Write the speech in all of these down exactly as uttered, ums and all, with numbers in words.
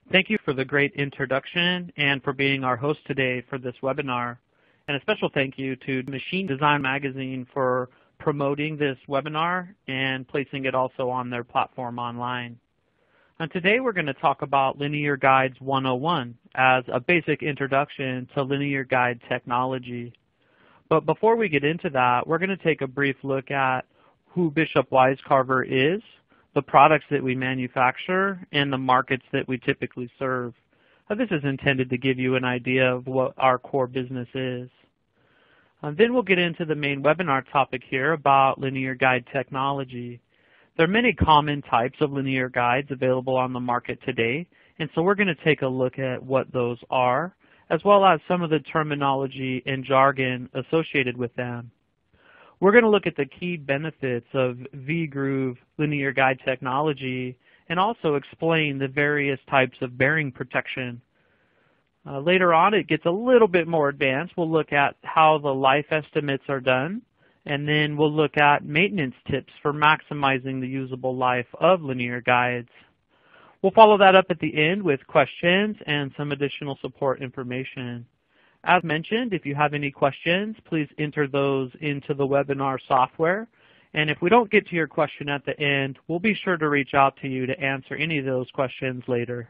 Thank you for the great introduction and for being our host today for this webinar. And a special thank you to Machine Design Magazine for promoting this webinar and placing it also on their platform online. And today we're going to talk about Linear Guides one oh one as a basic introduction to linear guide technology. But before we get into that, we're going to take a brief look at who Bishop-Wisecarver is, the products that we manufacture, and the markets that we typically serve. Now, this is intended to give you an idea of what our core business is. And then we'll get into the main webinar topic here about linear guide technology. There are many common types of linear guides available on the market today, and so we're going to take a look at what those are, as well as some of the terminology and jargon associated with them. We're going to look at the key benefits of V-groove linear guide technology and also explain the various types of bearing protection. Uh, later on, it gets a little bit more advanced. We'll look at how the life estimates are done, and then we'll look at maintenance tips for maximizing the usable life of linear guides. We'll follow that up at the end with questions and some additional support information. As mentioned, if you have any questions, please enter those into the webinar software. And if we don't get to your question at the end, we'll be sure to reach out to you to answer any of those questions later.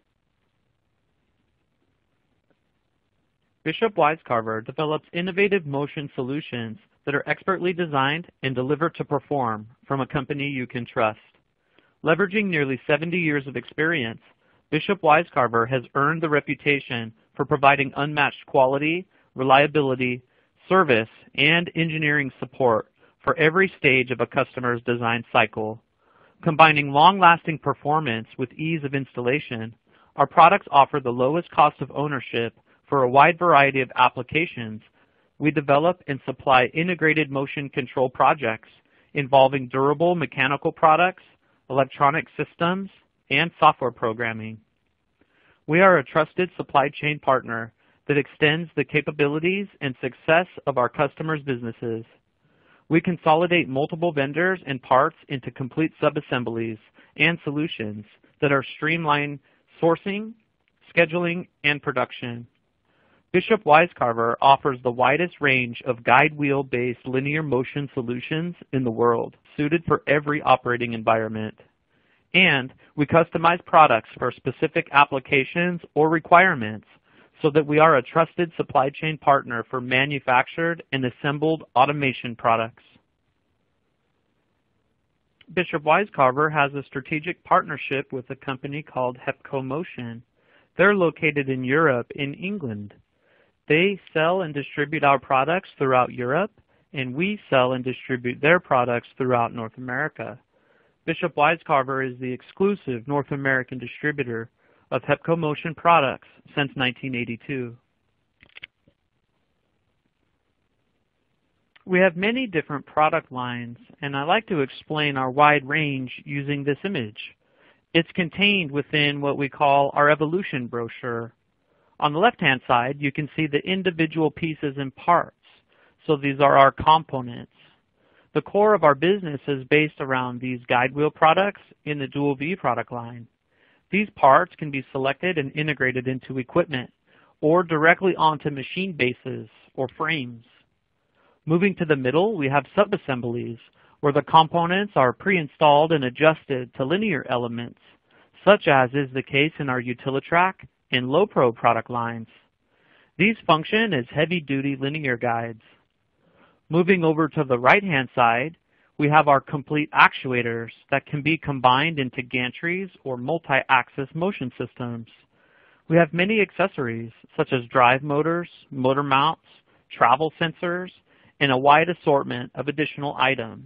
Bishop-Wisecarver develops innovative motion solutions that are expertly designed and delivered to perform from a company you can trust. Leveraging nearly seventy years of experience, Bishop-Wisecarver has earned the reputation for providing unmatched quality, reliability, service, and engineering support for every stage of a customer's design cycle. Combining long-lasting performance with ease of installation, our products offer the lowest cost of ownership for a wide variety of applications. We develop and supply integrated motion control projects involving durable mechanical products, electronic systems, and software programming. We are a trusted supply chain partner that extends the capabilities and success of our customers' businesses. We consolidate multiple vendors and parts into complete subassemblies and solutions that are streamlined sourcing, scheduling, and production. Bishop-Wisecarver offers the widest range of guide wheel-based linear motion solutions in the world, suited for every operating environment. And we customize products for specific applications or requirements so that we are a trusted supply chain partner for manufactured and assembled automation products. Bishop-Wisecarver has a strategic partnership with a company called Hepco Motion. They're located in Europe, in England. They sell and distribute our products throughout Europe, and we sell and distribute their products throughout North America. Bishop-Wisecarver is the exclusive North American distributor of Hepco Motion products since nineteen eighty-two. We have many different product lines, and I like to explain our wide range using this image. It's contained within what we call our evolution brochure. On the left-hand side, you can see the individual pieces and parts. So these are our components. The core of our business is based around these guide wheel products in the Dual V product line. These parts can be selected and integrated into equipment or directly onto machine bases or frames. Moving to the middle, we have subassemblies where the components are pre-installed and adjusted to linear elements, such as is the case in our Utilitrack and Low-Pro product lines. These function as heavy-duty linear guides. Moving over to the right-hand side, we have our complete actuators that can be combined into gantries or multi-axis motion systems. We have many accessories such as drive motors, motor mounts, travel sensors, and a wide assortment of additional items.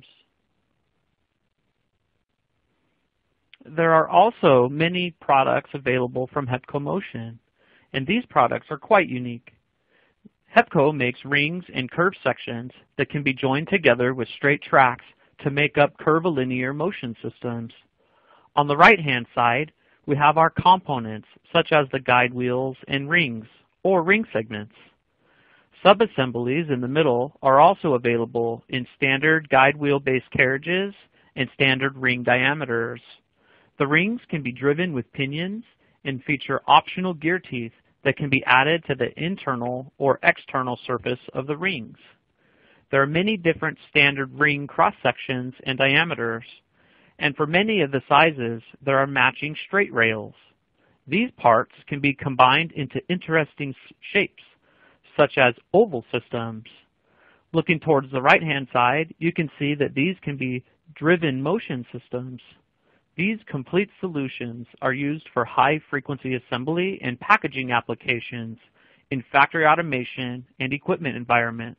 There are also many products available from Hepco Motion, and these products are quite unique. Hepco makes rings and curve sections that can be joined together with straight tracks to make up curvilinear motion systems. On the right-hand side, we have our components, such as the guide wheels and rings, or ring segments. Subassemblies in the middle are also available in standard guide wheel-based carriages and standard ring diameters. The rings can be driven with pinions and feature optional gear teeth that can be added to the internal or external surface of the rings. There are many different standard ring cross-sections and diameters, and for many of the sizes, there are matching straight rails. These parts can be combined into interesting shapes, such as oval systems. Looking towards the right-hand side, you can see that these can be driven motion systems. These complete solutions are used for high-frequency assembly and packaging applications in factory automation and equipment environments.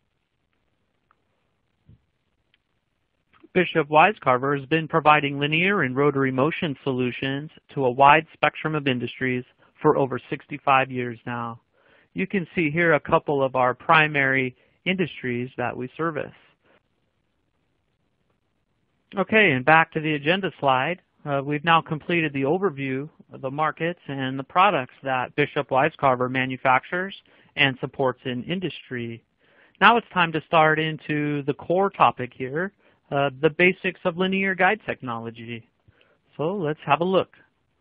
Bishop-Wisecarver has been providing linear and rotary motion solutions to a wide spectrum of industries for over sixty-five years now. You can see here a couple of our primary industries that we service. Okay, and back to the agenda slide. Uh, we've now completed the overview of the markets and the products that Bishop-Wisecarver manufactures and supports in industry. Now it's time to start into the core topic here, uh, the basics of linear guide technology. So let's have a look.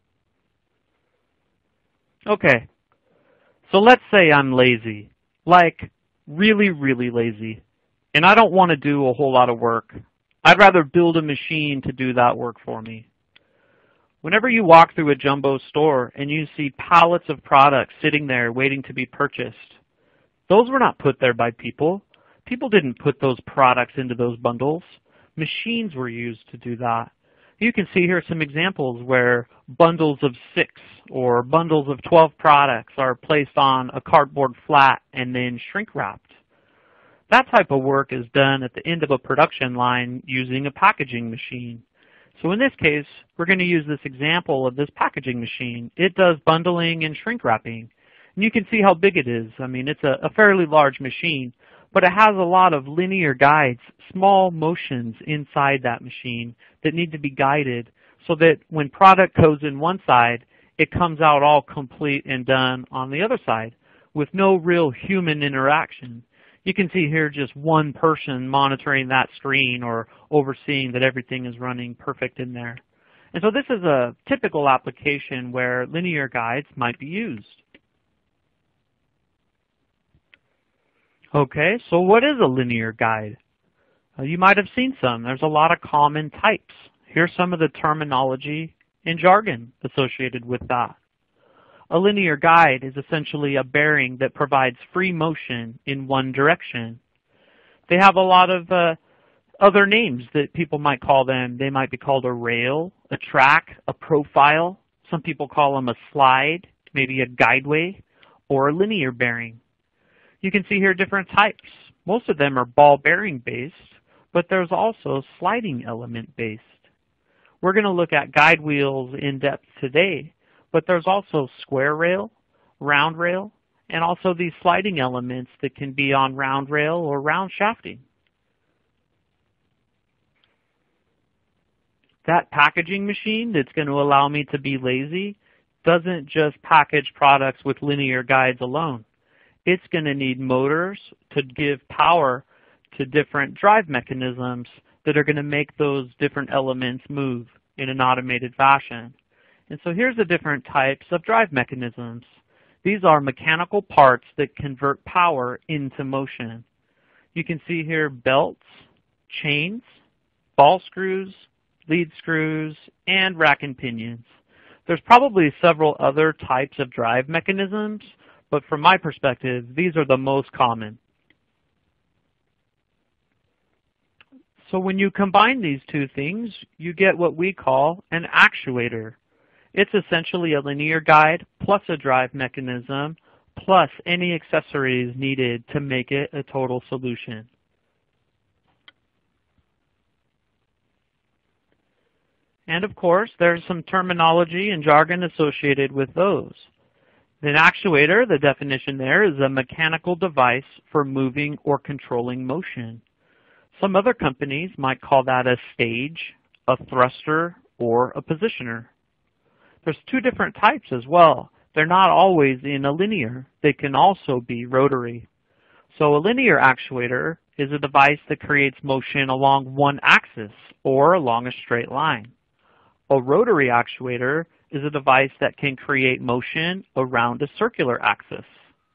Okay, so let's say I'm lazy, like really, really lazy, and I don't want to do a whole lot of work. I'd rather build a machine to do that work for me. Whenever you walk through a jumbo store and you see pallets of products sitting there waiting to be purchased, those were not put there by people. People didn't put those products into those bundles. Machines were used to do that. You can see here some examples where bundles of six or bundles of twelve products are placed on a cardboard flat and then shrink wrapped. That type of work is done at the end of a production line using a packaging machine. So in this case, we're going to use this example of this packaging machine. It does bundling and shrink wrapping. And you can see how big it is. I mean, it's a, a fairly large machine, but it has a lot of linear guides, small motions inside that machine that need to be guided so that when product goes in one side, it comes out all complete and done on the other side with no real human interaction. You can see here just one person monitoring that screen or overseeing that everything is running perfect in there. And so this is a typical application where linear guides might be used. Okay, so what is a linear guide? Uh, you might have seen some. There's a lot of common types. Here's some of the terminology and jargon associated with that. A linear guide is essentially a bearing that provides free motion in one direction. They have a lot of uh, other names that people might call them. They might be called a rail, a track, a profile. Some people call them a slide, maybe a guideway, or a linear bearing. You can see here different types. Most of them are ball bearing based, but there's also sliding element based. We're going to look at guide wheels in depth today, but there's also square rail, round rail, and also these sliding elements that can be on round rail or round shafting. That packaging machine that's going to allow me to be lazy doesn't just package products with linear guides alone. It's going to need motors to give power to different drive mechanisms that are going to make those different elements move in an automated fashion. And so here's the different types of drive mechanisms. These are mechanical parts that convert power into motion. You can see here belts, chains, ball screws, lead screws, and rack and pinions. There's probably several other types of drive mechanisms, but from my perspective, these are the most common. So when you combine these two things, you get what we call an actuator. It's essentially a linear guide plus a drive mechanism plus any accessories needed to make it a total solution. And of course, there's some terminology and jargon associated with those. An actuator, the definition there, is a mechanical device for moving or controlling motion. Some other companies might call that a stage, a thruster, or a positioner. There's two different types as well. They're not always in a linear. They can also be rotary. So a linear actuator is a device that creates motion along one axis or along a straight line. A rotary actuator is a device that can create motion around a circular axis.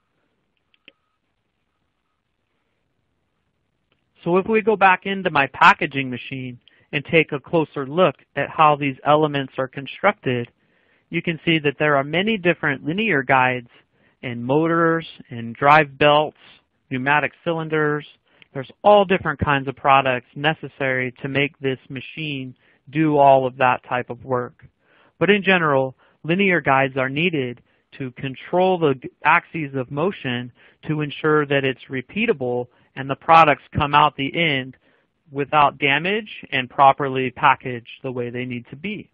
So if we go back into my packaging machine and take a closer look at how these elements are constructed, you can see that there are many different linear guides and motors and drive belts, pneumatic cylinders. There's all different kinds of products necessary to make this machine do all of that type of work. But in general, linear guides are needed to control the axes of motion to ensure that it's repeatable and the products come out the end without damage and properly packaged the way they need to be.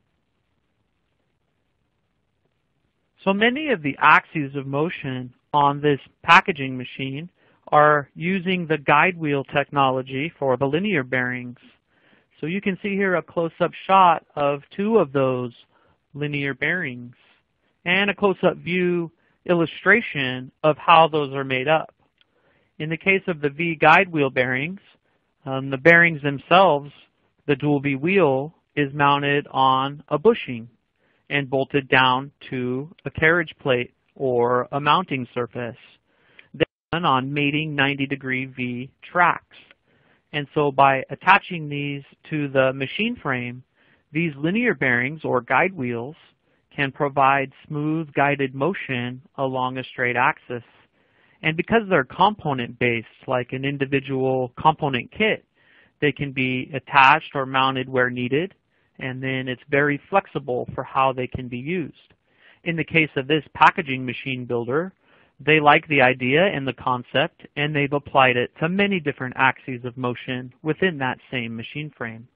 So many of the axes of motion on this packaging machine are using the guide wheel technology for the linear bearings. So you can see here a close-up shot of two of those linear bearings and a close-up view illustration of how those are made up. In the case of the V guide wheel bearings, um, the bearings themselves, the dual V wheel, is mounted on a bushing and bolted down to a carriage plate or a mounting surface, then on mating ninety degree V tracks. And so by attaching these to the machine frame, these linear bearings or guide wheels can provide smooth guided motion along a straight axis. And because they're component-based, like an individual component kit, they can be attached or mounted where needed, and then it's very flexible for how they can be used. In the case of this packaging machine builder, they like the idea and the concept, and they've applied it to many different axes of motion within that same machine frame.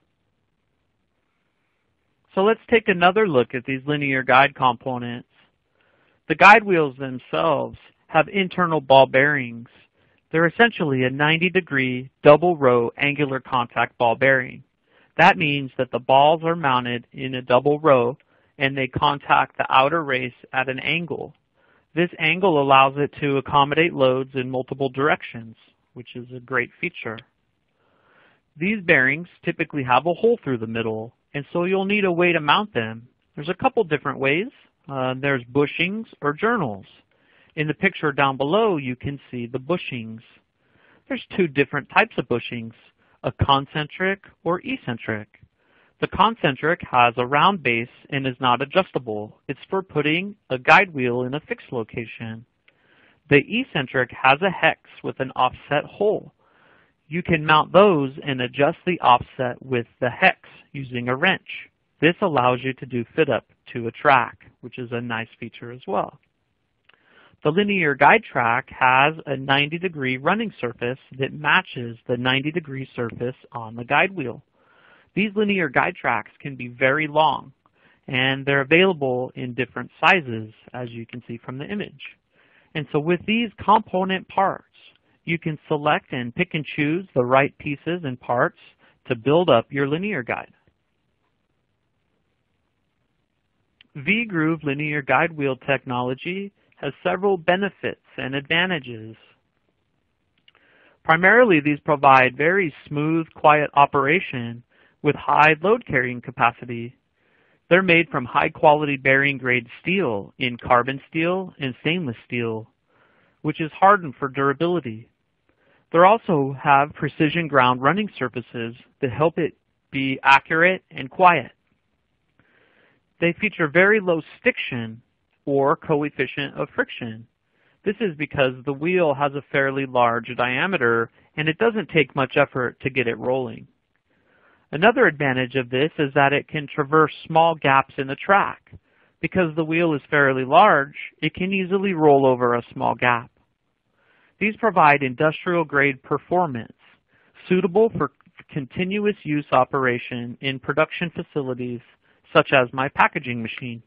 So let's take another look at these linear guide components. The guide wheels themselves have internal ball bearings. They're essentially a ninety degree double row angular contact ball bearing. That means that the balls are mounted in a double row and they contact the outer race at an angle. This angle allows it to accommodate loads in multiple directions, which is a great feature. These bearings typically have a hole through the middle, and so you'll need a way to mount them. There's a couple different ways. Uh, there's bushings or journals. In the picture down below, you can see the bushings. There's two different types of bushings, a concentric or eccentric. The concentric has a round base and is not adjustable. It's for putting a guide wheel in a fixed location. The eccentric has a hex with an offset hole. You can mount those and adjust the offset with the hex using a wrench. This allows you to do fit up to a track, which is a nice feature as well. The linear guide track has a ninety degree running surface that matches the ninety degree surface on the guide wheel. These linear guide tracks can be very long, and they're available in different sizes, as you can see from the image. And so with these component parts, you can select and pick and choose the right pieces and parts to build up your linear guide. V-groove linear guide wheel technology has several benefits and advantages. Primarily, these provide very smooth, quiet operation with high load carrying capacity. They're made from high quality bearing grade steel in carbon steel and stainless steel, which is hardened for durability. They also have precision ground running surfaces that help it be accurate and quiet. They feature very low stiction or coefficient of friction. This is because the wheel has a fairly large diameter and it doesn't take much effort to get it rolling. Another advantage of this is that it can traverse small gaps in the track. Because the wheel is fairly large, it can easily roll over a small gap. These provide industrial-grade performance, suitable for continuous use operation in production facilities such as my packaging machine.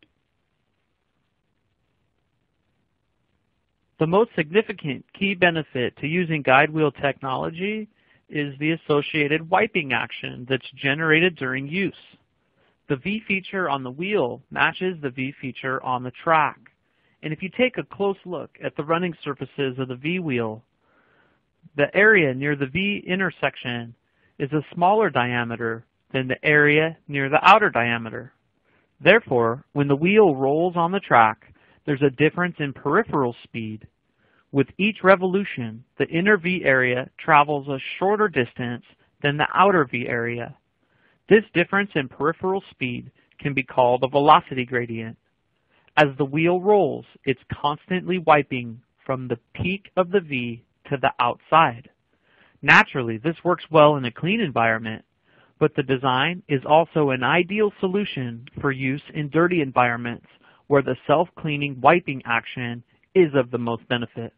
The most significant key benefit to using guide wheel technology is the associated wiping action that's generated during use. The V feature on the wheel matches the V feature on the track. And if you take a close look at the running surfaces of the V wheel, the area near the V intersection is a smaller diameter than the area near the outer diameter. Therefore, when the wheel rolls on the track, there's a difference in peripheral speed. With each revolution, the inner V area travels a shorter distance than the outer V area. This difference in peripheral speed can be called a velocity gradient. As the wheel rolls, it's constantly wiping from the peak of the V to the outside. Naturally, this works well in a clean environment, but the design is also an ideal solution for use in dirty environments where the self-cleaning wiping action is of the most benefit.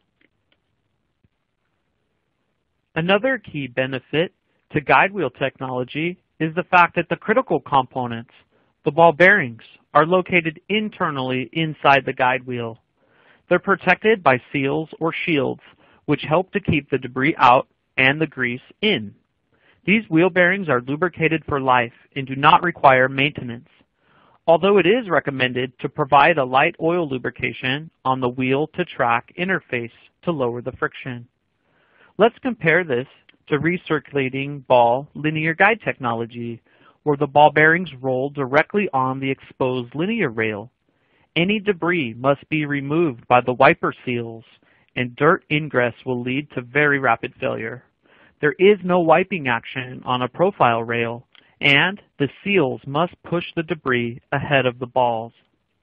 Another key benefit to guide wheel technology is the fact that the critical components, the ball bearings, are located internally inside the guide wheel. They're protected by seals or shields, which help to keep the debris out and the grease in. These wheel bearings are lubricated for life and do not require maintenance, although it is recommended to provide a light oil lubrication on the wheel-to-track interface to lower the friction. Let's compare this to recirculating ball linear guide technology, where the ball bearings roll directly on the exposed linear rail. Any debris must be removed by the wiper seals, and dirt ingress will lead to very rapid failure. There is no wiping action on a profile rail, and the seals must push the debris ahead of the balls.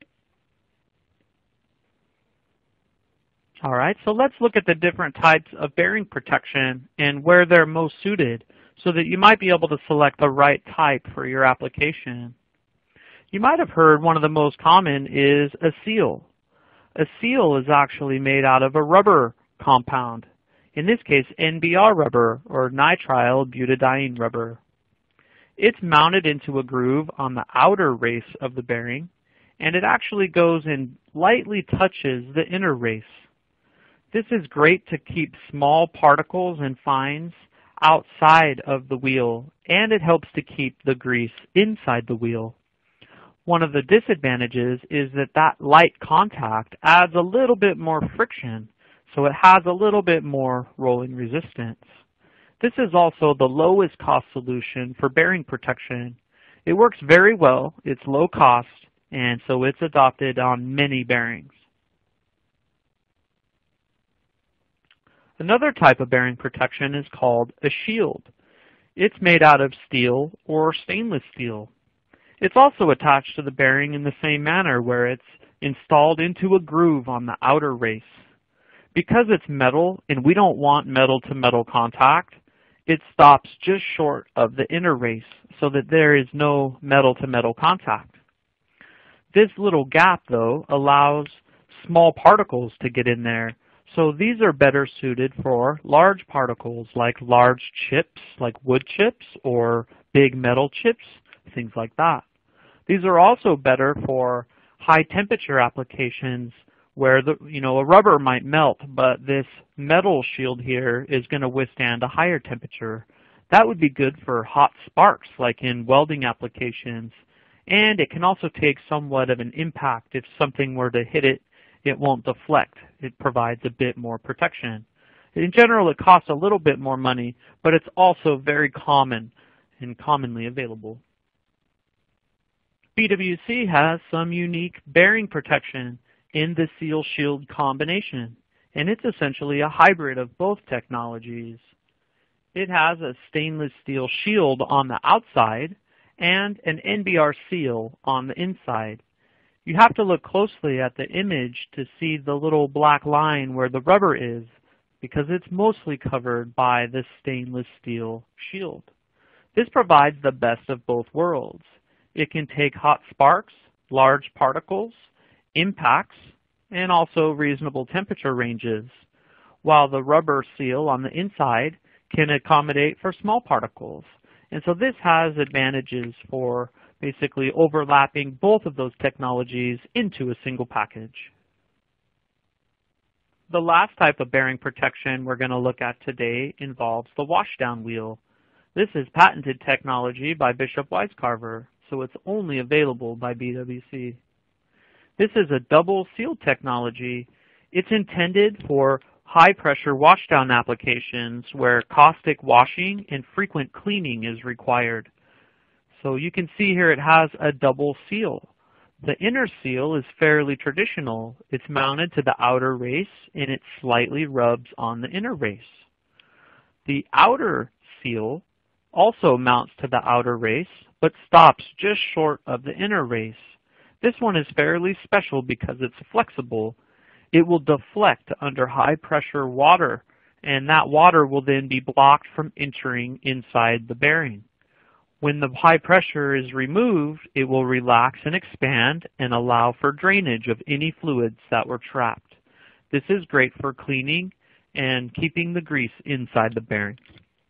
All right, so let's look at the different types of bearing protection and where they're most suited so that you might be able to select the right type for your application. You might have heard one of the most common is a seal. A seal is actually made out of a rubber compound, in this case N B R rubber or nitrile butadiene rubber. It's mounted into a groove on the outer race of the bearing, and it actually goes and lightly touches the inner race. This is great to keep small particles and fines outside of the wheel, and it helps to keep the grease inside the wheel. One of the disadvantages is that that light contact adds a little bit more friction, so it has a little bit more rolling resistance. This is also the lowest cost solution for bearing protection. It works very well, it's low cost, and so it's adopted on many bearings. Another type of bearing protection is called a shield. It's made out of steel or stainless steel. It's also attached to the bearing in the same manner, where it's installed into a groove on the outer race. Because it's metal and we don't want metal-to-metal contact, it stops just short of the inner race so that there is no metal-to-metal contact. This little gap, though, allows small particles to get in there. So these are better suited for large particles like large chips, like wood chips or big metal chips, things like that. These are also better for high temperature applications where the, you know, a rubber might melt, but this metal shield here is going to withstand a higher temperature. That would be good for hot sparks like in welding applications, and it can also take somewhat of an impact. If something were to hit it, it won't deflect. It provides a bit more protection. In general, it costs a little bit more money, but it's also very common and commonly available. B W C has some unique bearing protection in the seal shield combination, and it's essentially a hybrid of both technologies. It has a stainless steel shield on the outside and an N B R seal on the inside. You have to look closely at the image to see the little black line where the rubber is, because it's mostly covered by the stainless steel shield. This provides the best of both worlds. It can take hot sparks, large particles, impacts, and also reasonable temperature ranges, while the rubber seal on the inside can accommodate for small particles. And so this has advantages for basically overlapping both of those technologies into a single package. The last type of bearing protection we're going to look at today involves the washdown wheel. This is patented technology by Bishop-Wisecarver, so it's only available by B W C. This is a double seal technology. It's intended for high-pressure washdown applications where caustic washing and frequent cleaning is required. So you can see here it has a double seal. The inner seal is fairly traditional. It's mounted to the outer race and it slightly rubs on the inner race. The outer seal also mounts to the outer race but stops just short of the inner race. This one is fairly special because it's flexible. It will deflect under high pressure water, and that water will then be blocked from entering inside the bearing. When the high pressure is removed, it will relax and expand and allow for drainage of any fluids that were trapped. This is great for cleaning and keeping the grease inside the bearing.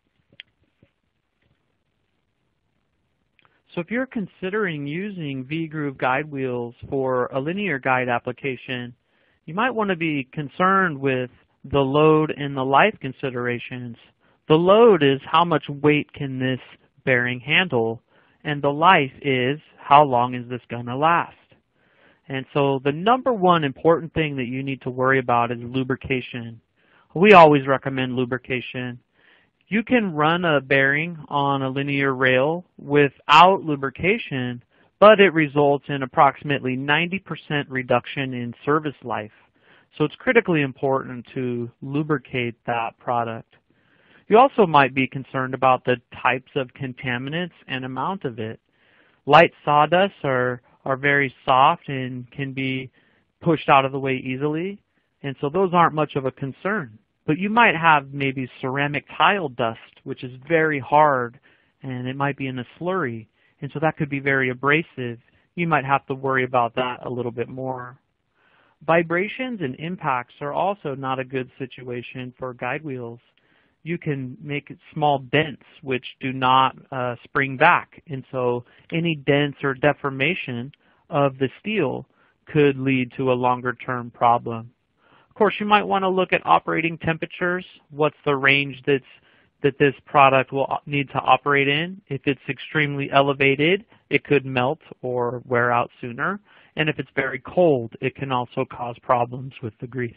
So if you're considering using V-groove guide wheels for a linear guide application, you might want to be concerned with the load and the life considerations. The load is how much weight can this bearing handle, and the life is how long is this going to last. And so the number one important thing that you need to worry about is lubrication. We always recommend lubrication. You can run a bearing on a linear rail without lubrication, but it results in approximately ninety percent reduction in service life. So it's critically important to lubricate that product. You also might be concerned about the types of contaminants and amount of it. Light sawdust are, are very soft and can be pushed out of the way easily, and so those aren't much of a concern. But you might have maybe ceramic tile dust, which is very hard, and it might be in a slurry, and so that could be very abrasive. You might have to worry about that a little bit more. Vibrations and impacts are also not a good situation for guide wheels. You can make small dents which do not uh, spring back, and so any dents or deformation of the steel could lead to a longer term problem. Of course, you might want to look at operating temperatures. What's the range that's, that this product will need to operate in? If it's extremely elevated, it could melt or wear out sooner, and if it's very cold, it can also cause problems with the grease.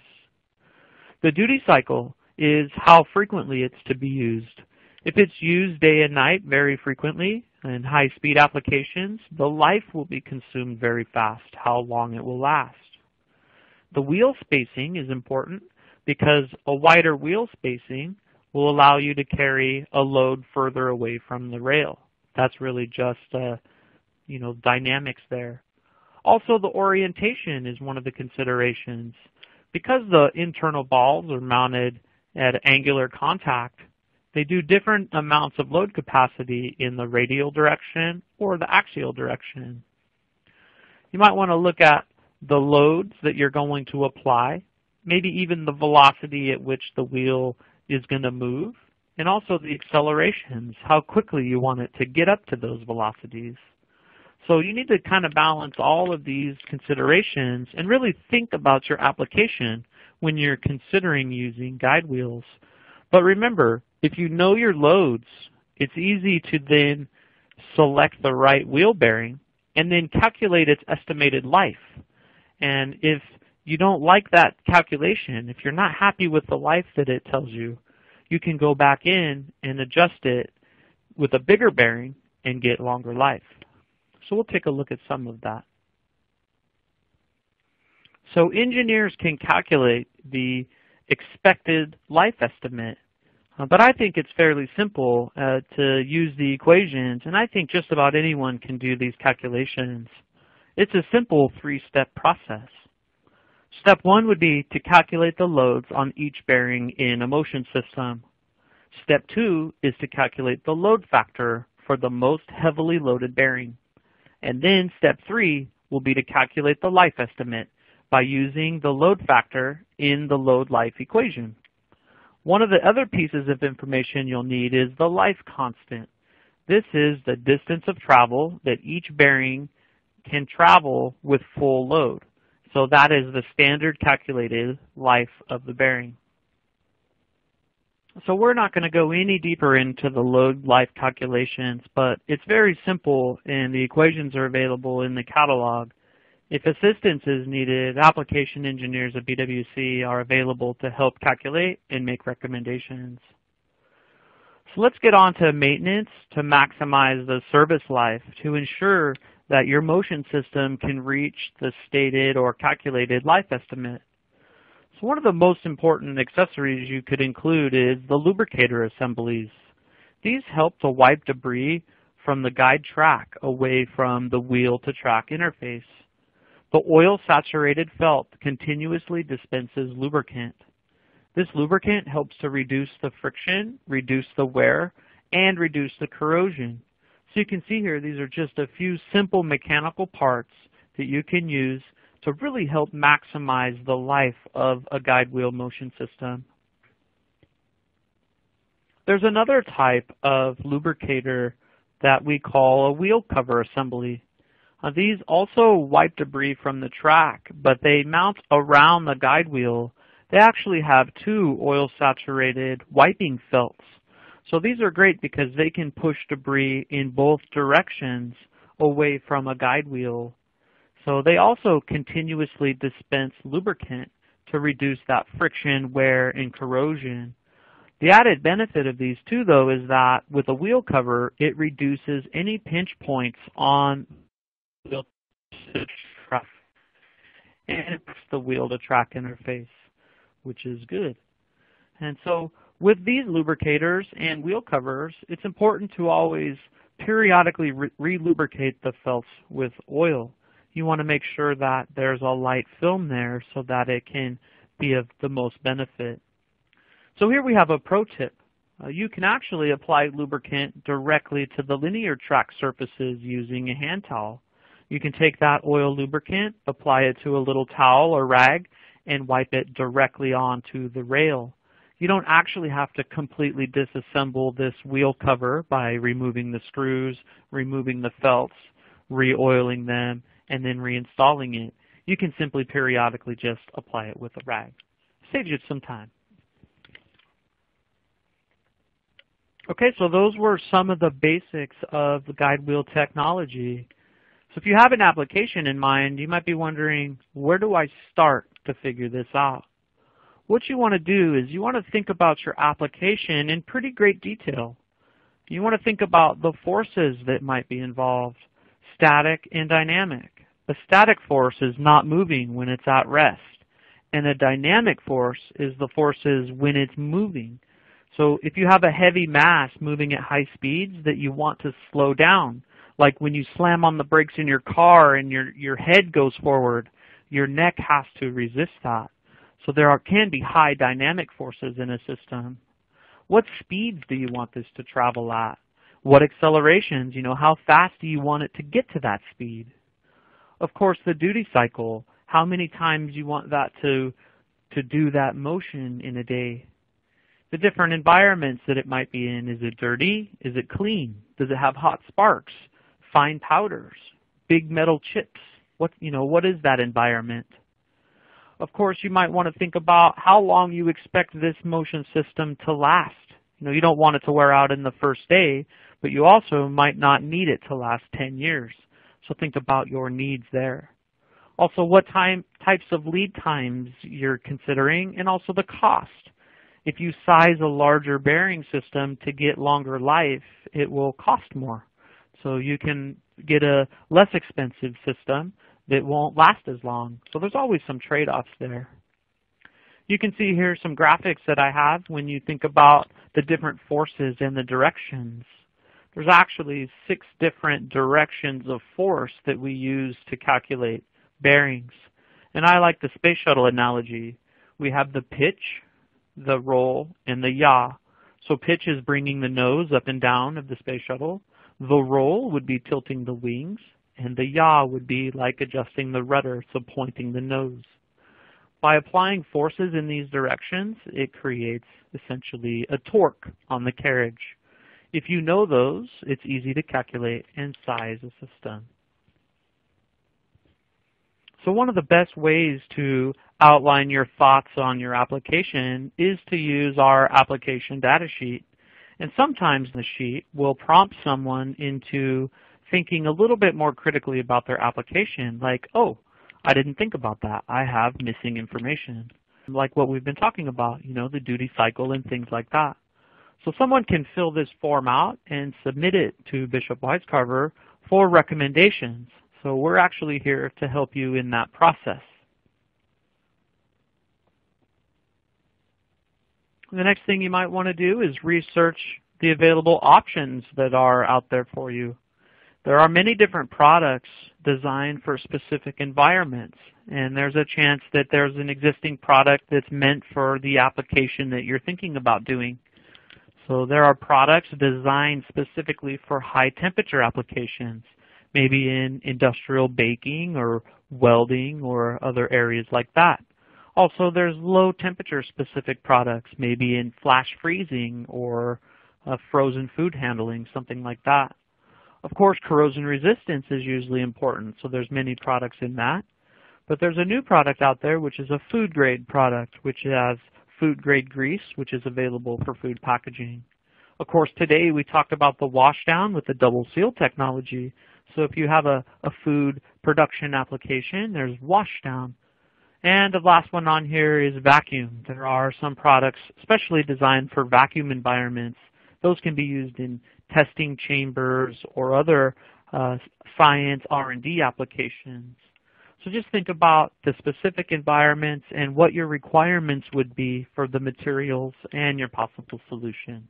The duty cycle is how frequently it's to be used. If it's used day and night very frequently in high-speed applications, the life will be consumed very fast, how long it will last. The wheel spacing is important because a wider wheel spacing will allow you to carry a load further away from the rail. That's really just uh, you know, dynamics there. Also, the orientation is one of the considerations. Because the internal balls are mounted at angular contact, they do different amounts of load capacity in the radial direction or the axial direction. You might want to look at the loads that you're going to apply, maybe even the velocity at which the wheel is going to move, and also the accelerations, how quickly you want it to get up to those velocities. So you need to kind of balance all of these considerations and really think about your application when you're considering using guide wheels. But remember, if you know your loads, it's easy to then select the right wheel bearing and then calculate its estimated life. And if you don't like that calculation, if you're not happy with the life that it tells you, you can go back in and adjust it with a bigger bearing and get longer life. So we'll take a look at some of that. So engineers can calculate the expected life estimate, uh, but I think it's fairly simple uh, to use the equations, and I think just about anyone can do these calculations. It's a simple three-step process. Step one would be to calculate the loads on each bearing in a motion system. Step two is to calculate the load factor for the most heavily loaded bearing. And then step three will be to calculate the life estimate by using the load factor in the load life equation. One of the other pieces of information you'll need is the life constant. This is the distance of travel that each bearing can travel with full load. So that is the standard calculated life of the bearing. So we're not going to go any deeper into the load life calculations, but it's very simple and the equations are available in the catalog. If assistance is needed, application engineers at B W C are available to help calculate and make recommendations. So let's get on to maintenance to maximize the service life to ensure that your motion system can reach the stated or calculated life estimate. So one of the most important accessories you could include is the lubricator assemblies. These help to wipe debris from the guide track away from the wheel-to-track interface. The oil-saturated felt continuously dispenses lubricant. This lubricant helps to reduce the friction, reduce the wear, and reduce the corrosion. So you can see here these are just a few simple mechanical parts that you can use to really help maximize the life of a guide wheel motion system. There's another type of lubricator that we call a wheel cover assembly. Uh, these also wipe debris from the track, but they mount around the guide wheel. They actually have two oil-saturated wiping felts. So these are great because they can push debris in both directions away from a guide wheel. So they also continuously dispense lubricant to reduce that friction, wear, and corrosion. The added benefit of these two, though, is that with a wheel cover, it reduces any pinch points on the wheel to track, and it puts the wheel to track interface, which is good. And so with these lubricators and wheel covers, it's important to always periodically re-lubricate the felts with oil. You want to make sure that there's a light film there so that it can be of the most benefit. So here we have a pro tip. Uh, you can actually apply lubricant directly to the linear track surfaces using a hand towel. You can take that oil lubricant, apply it to a little towel or rag, and wipe it directly onto the rail. You don't actually have to completely disassemble this wheel cover by removing the screws, removing the felts, re-oiling them, and then reinstalling it. You can simply periodically just apply it with a rag. Saves you some time. Okay, so those were some of the basics of the guide wheel technology. So if you have an application in mind, you might be wondering, where do I start to figure this out? What you want to do is you want to think about your application in pretty great detail. You want to think about the forces that might be involved, static and dynamic. A static force is not moving when it's at rest, and a dynamic force is the forces when it's moving. So if you have a heavy mass moving at high speeds that you want to slow down, like when you slam on the brakes in your car and your, your head goes forward, your neck has to resist that. So there are, can be high dynamic forces in a system. What speeds do you want this to travel at? What accelerations, you know, how fast do you want it to get to that speed? Of course, the duty cycle, how many times you want that to, to do that motion in a day. The different environments that it might be in. Is it dirty? Is it clean? Does it have hot sparks, fine powders, big metal chips? What, you know, what is that environment? Of course, you might want to think about how long you expect this motion system to last. You know, you don't want it to wear out in the first day, but you also might not need it to last ten years. So think about your needs there. Also, what time, types of lead times you're considering, and also the cost. If you size a larger bearing system to get longer life, it will cost more. So you can get a less expensive system that won't last as long. So there's always some trade-offs there. You can see here some graphics that I have when you think about the different forces and the directions. There's actually six different directions of force that we use to calculate bearings. And I like the space shuttle analogy. We have the pitch, the roll, and the yaw. So pitch is bringing the nose up and down of the space shuttle. The roll would be tilting the wings, and the yaw would be like adjusting the rudder, so pointing the nose. By applying forces in these directions, it creates essentially a torque on the carriage. If you know those, it's easy to calculate and size a system. So one of the best ways to outline your thoughts on your application is to use our application data sheet. And sometimes the sheet will prompt someone into thinking a little bit more critically about their application, like, oh, I didn't think about that. I have missing information, like what we've been talking about, you know, the duty cycle and things like that. So someone can fill this form out and submit it to Bishop-Wisecarver for recommendations. So we're actually here to help you in that process. The next thing you might want to do is research the available options that are out there for you. There are many different products designed for specific environments, and there's a chance that there's an existing product that's meant for the application that you're thinking about doing. So there are products designed specifically for high temperature applications, maybe in industrial baking or welding or other areas like that. Also, there's low temperature specific products, maybe in flash freezing or uh, frozen food handling, something like that. Of course, corrosion resistance is usually important, so there's many products in that. But there's a new product out there which is a food grade product, which has food grade grease, which is available for food packaging. Of course, today we talked about the washdown with the double seal technology. So if you have a, a food production application, there's washdown. And the last one on here is vacuum. There are some products specially designed for vacuum environments. Those can be used in testing chambers or other uh, science R and D applications. So just think about the specific environments and what your requirements would be for the materials and your possible solution.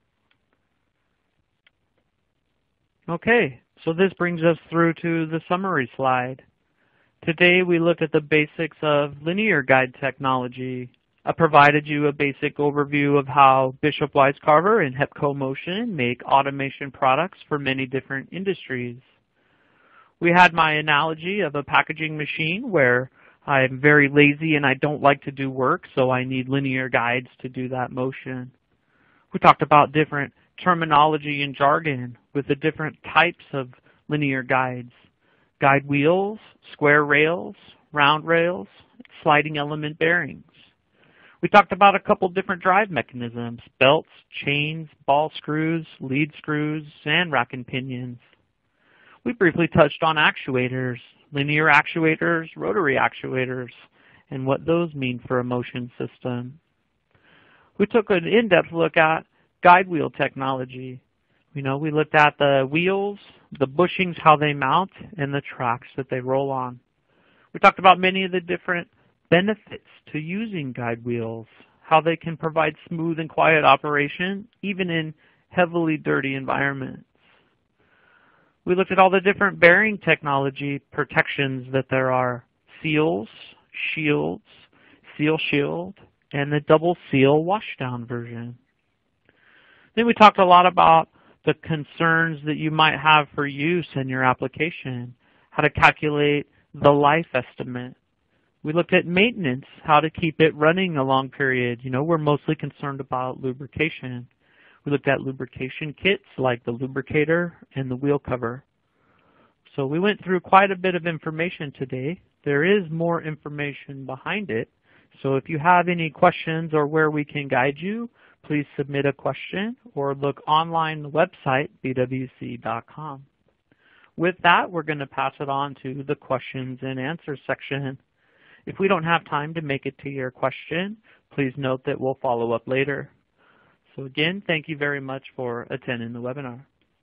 Okay, so this brings us through to the summary slide. Today we looked at the basics of linear guide technology. I provided you a basic overview of how Bishop-Wisecarver and Hepco Motion make automation products for many different industries. We had my analogy of a packaging machine where I'm very lazy and I don't like to do work, so I need linear guides to do that motion. We talked about different terminology and jargon with the different types of linear guides. Guide wheels, square rails, round rails, sliding element bearings. We talked about a couple different drive mechanisms, belts, chains, ball screws, lead screws, and rack and pinions. We briefly touched on actuators, linear actuators, rotary actuators, and what those mean for a motion system. We took an in-depth look at guide wheel technology. You know, we looked at the wheels, the bushings, how they mount, and the tracks that they roll on. We talked about many of the different benefits to using guide wheels, how they can provide smooth and quiet operation, even in heavily dirty environments. We looked at all the different bearing technology protections that there are, seals, shields, seal shield, and the double seal washdown version. Then we talked a lot about the concerns that you might have for use in your application, how to calculate the life estimate. We looked at maintenance, how to keep it running a long period. You know, we're mostly concerned about lubrication. We looked at lubrication kits like the lubricator and the wheel cover. So we went through quite a bit of information today. There is more information behind it. So if you have any questions or where we can guide you, please submit a question or look online on the website, b w c dot com. With that, we're going to pass it on to the questions and answers section. If we don't have time to make it to your question, please note that we'll follow up later. So again, thank you very much for attending the webinar.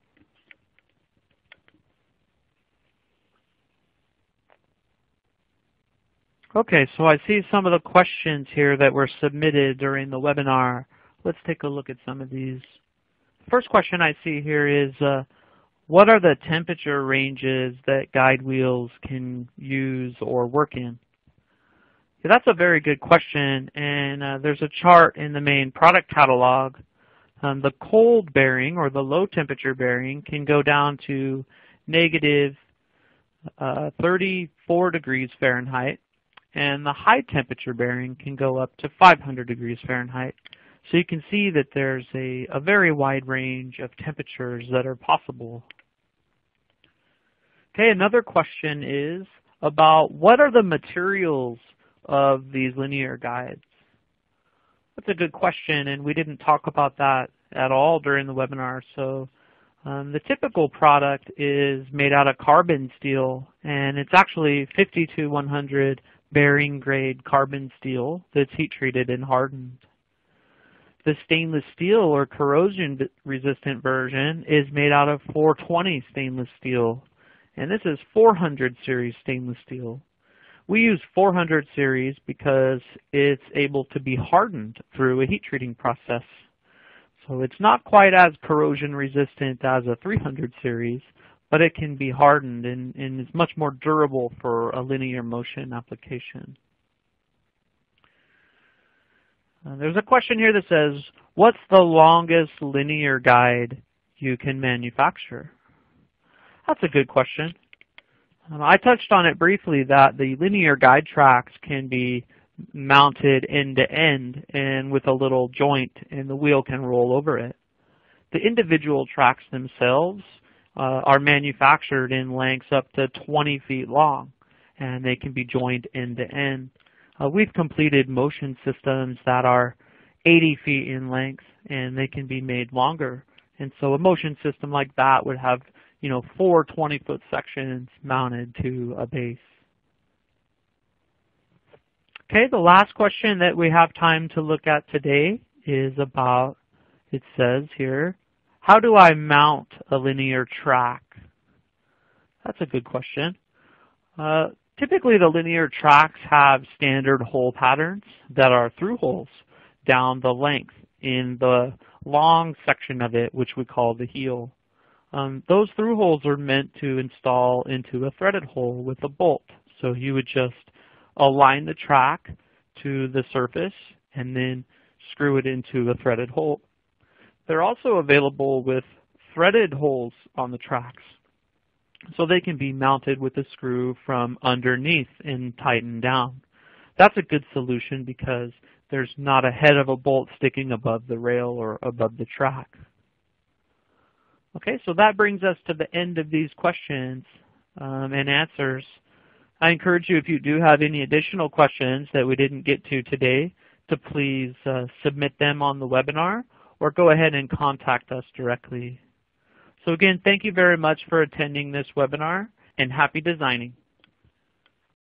Okay, so I see some of the questions here that were submitted during the webinar. Let's take a look at some of these. First question I see here is, uh, what are the temperature ranges that guide wheels can use or work in? Yeah, that's a very good question, and uh, there's a chart in the main product catalog. Um, the cold bearing, or the low temperature bearing, can go down to negative uh, thirty-four degrees Fahrenheit, and the high temperature bearing can go up to five hundred degrees Fahrenheit. So you can see that there's a, a very wide range of temperatures that are possible. Okay, another question is about what are the materials of these linear guides? That's a good question, and we didn't talk about that at all during the webinar. So um, the typical product is made out of carbon steel, and it's actually fifty-two one hundred bearing grade carbon steel that's heat treated and hardened. The stainless steel or corrosion resistant version is made out of four twenty stainless steel, and this is four hundred series stainless steel. We use four hundred series because it's able to be hardened through a heat treating process. So it's not quite as corrosion resistant as a three hundred series, but it can be hardened and, and is much more durable for a linear motion application. Uh, there's a question here that says, what's the longest linear guide you can manufacture? That's a good question. Um, I touched on it briefly that the linear guide tracks can be mounted end to end and with a little joint, and the wheel can roll over it. The individual tracks themselves uh, are manufactured in lengths up to twenty feet long, and they can be joined end to end. Uh, we've completed motion systems that are eighty feet in length, and they can be made longer. And so a motion system like that would have, you know, four twenty-foot sections mounted to a base. Okay, the last question that we have time to look at today is about, it says here, how do I mount a linear track? That's a good question. Uh, typically the linear tracks have standard hole patterns that are through holes down the length in the long section of it, which we call the heel. Um, those through holes are meant to install into a threaded hole with a bolt. So you would just align the track to the surface and then screw it into a threaded hole. They're also available with threaded holes on the tracks, so they can be mounted with a screw from underneath and tightened down. That's a good solution because there's not a head of a bolt sticking above the rail or above the track. Okay, so that brings us to the end of these questions um, and answers. I encourage you, if you do have any additional questions that we didn't get to today, to please uh, submit them on the webinar or go ahead and contact us directly. So again, thank you very much for attending this webinar, and happy designing.